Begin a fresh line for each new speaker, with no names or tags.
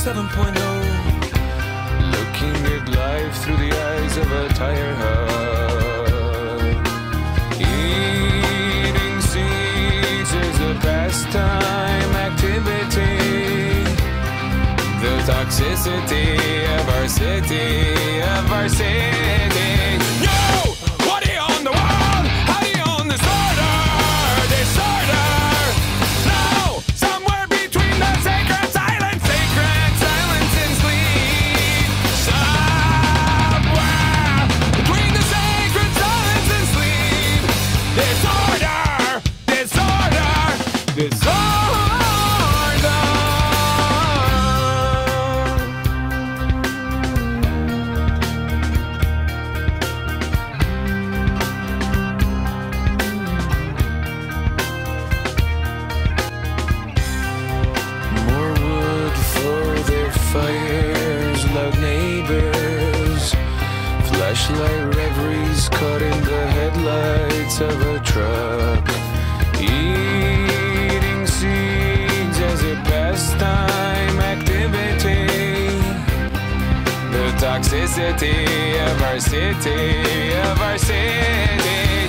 7.0, looking at life through the eyes of a tire hub. Eating seeds is a pastime activity. The toxicity of our city, No! What do you own the world? How do you own disorder? No! Somewhere between the sacred silence and sleep. Somewhere between the sacred silence and sleep. Disorder. Fires, loud neighbors, flashlight reveries caught in the headlights of a truck. Eating seeds as a pastime activity. The toxicity of our city,